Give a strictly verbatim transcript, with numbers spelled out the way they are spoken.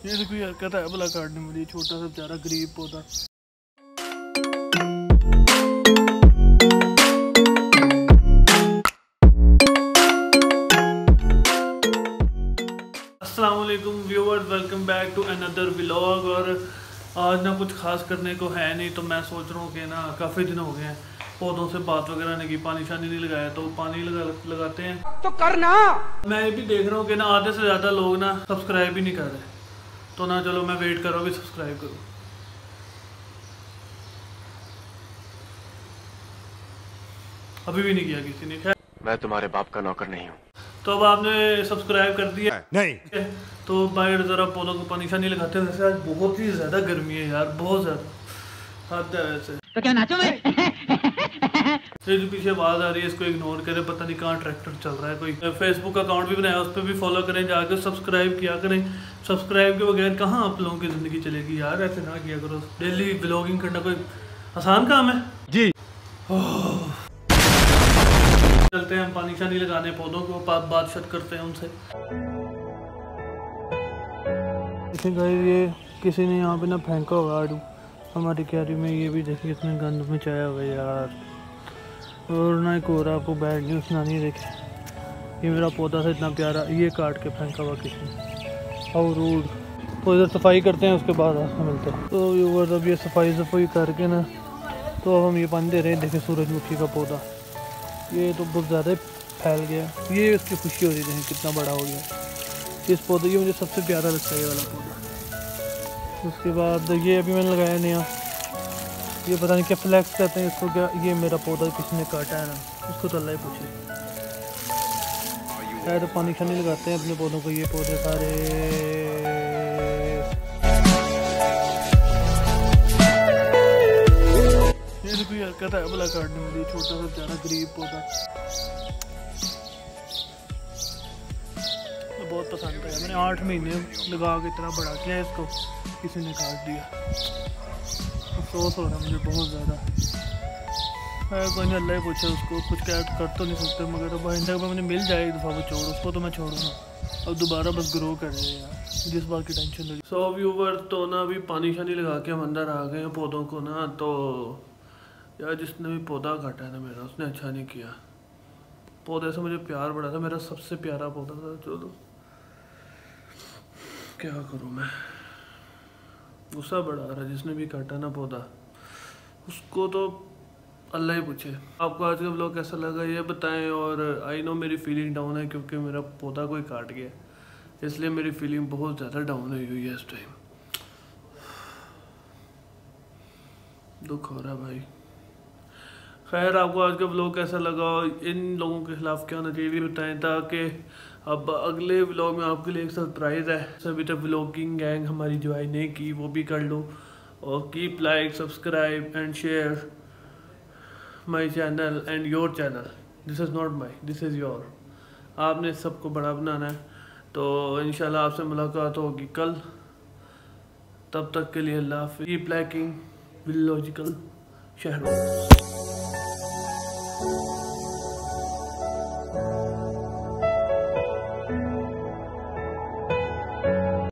ये तो कोई हरकत है भला काटने वाली, छोटा सा बेचारा गरीब पौधा। अस्सलाम वालेकुम viewers, welcome back to another vlog. और आज ना कुछ खास करने को है नहीं, तो मैं सोच रहा हूँ कि ना काफ़ी दिन हो गए हैं पौधों से बात वगैरह नहीं की, पानी शानी नहीं लगाया, तो पानी लगा लगाते हैं तो करना। मैं ये भी देख रहा हूँ कि ना आधे से ज़्यादा लोग ना सब्सक्राइब ही नहीं कर रहे, तो ना चलो मैं वेट कर रहा हूँ कि सब्सक्राइब करूँ। अभी भी नहीं किया किसी ने। खैर मैं तुम्हारे बाप का नौकर नहीं हूँ। तो अब आपने सब्सक्राइब कर दिया नहीं तो बाहर ज़रा पौधों को पानी शानी लगाते हैं। वैसे आज बहुत ही ज़्यादा गर्मी है यार, बहुत ज़्यादा हद है वैसे। तो क्या नाचो मैं? ये जो पीछे आवाज़ आ रही है इसको इग्नोर करें, पता नहीं कहाँ ट्रैक्टर चल रहा है। कोई फेसबुक अकाउंट भी बनाया, उस पर भी फॉलो करें, जाकर सब्सक्राइब किया करें। सब्सक्राइब के बगैर कहाँ आप लोगों की ज़िंदगी चलेगी यार, ऐसे ना किया करो। डेली ब्लॉगिंग करना कोई आसान काम है जी। चलते हैं हम पानी शानी लगाने पौधों को, बात शत करते हैं उनसे। ये किसी ने यहाँ पे ना फेंका हुआ आड़ू हमारी क्यारी में, ये भी देखिए इतने गंद में चाया हुआ यार। और ना एक और आपको बैड न्यूज़ सुनानी, देखे ये मेरा पौधा था इतना प्यारा, ये काट के फेंका हुआ किसी ने। और रूड तो इधर सफाई करते हैं, उसके बाद आपसे मिलते हैं। तो व्यूअर्स अब ये सफाई सफाई करके ना तो अब हम ये पानी दे रहे हैं। देखें सूरजमुखी का पौधा, ये तो बहुत ज़्यादा फैल गया, ये उसकी खुशी हो रही है कितना बड़ा हो गया। इस पौधे की मुझे सबसे प्यारा लगता है ये वाला पौधा। उसके बाद ये अभी मैंने लगाया नया, ये पता नहीं क्या फ्लैक्स कहते हैं इसको, क्या ये मेरा पौधा किसी ने काटा है ना, उसको तो अल्लाह ही पूछे। है तो पानी शानी लगाते हैं अपने पौधों को। ये पौधे सारे ये कोई हरकत है भला काटने वाली, छोटा सा बेचारा गरीब पौधा। तो बहुत पसंद है, मैंने आठ महीने लगा के इतना बड़ा किया, इसको किसी ने काट दिया। अफसोस हो रहा है मुझे बहुत ज़्यादा। कोई नहीं, अल्लाह ही पूछे उसको, कुछ क्या कर तो नहीं सकते, मगर अब आइंदा में मुझे मिल जाए एक दफ़ा वो छोड़, उसको तो मैं छोड़ूंगा। अब दोबारा बस ग्रो कर रहे हैं यार, जिस बात की टेंशन लगी। सो व्यूवर तो ना अभी पानी शानी लगा के हम अंदर आ गए हैं पौधों को ना। तो यार जिसने भी पौधा काटा है ना मेरा, उसने अच्छा नहीं किया। पौधे से मुझे प्यार बड़ा था, मेरा सबसे प्यारा पौधा था। चलो क्या करूँ मैं, गुस्सा बड़ा आ रहा है। जिसने भी काटा ना पौधा, उसको तो अल्लाह ही पूछे। आपको आज का व्लॉग कैसा लगा ये बताएं। और आई नो मेरी फीलिंग डाउन है क्योंकि मेरा पौधा कोई काट गया, इसलिए मेरी फीलिंग बहुत ज़्यादा डाउन हुई हुई है इस टाइम। दुख हो रहा है भाई। खैर आपको आज का व्लॉग कैसा लगा, इन लोगों के खिलाफ क्या होना चाहिए बताएं, ताकि अब अगले व्लॉग में आपके लिए एक सरप्राइज़ है। अभी तक व्लॉगिंग गैंग हमारी ज्वाइन नहीं की, वो भी कर लो। और keep like subscribe and share my channel and your channel. This is not my, this is your. आपने सबको बड़ा बनाना है। तो इंशाल्लाह आपसे मुलाकात होगी कल, तब तक के लिए अल्लाह हाफ़िज़। कीप लाइकिंग विलॉजिकल शहरों।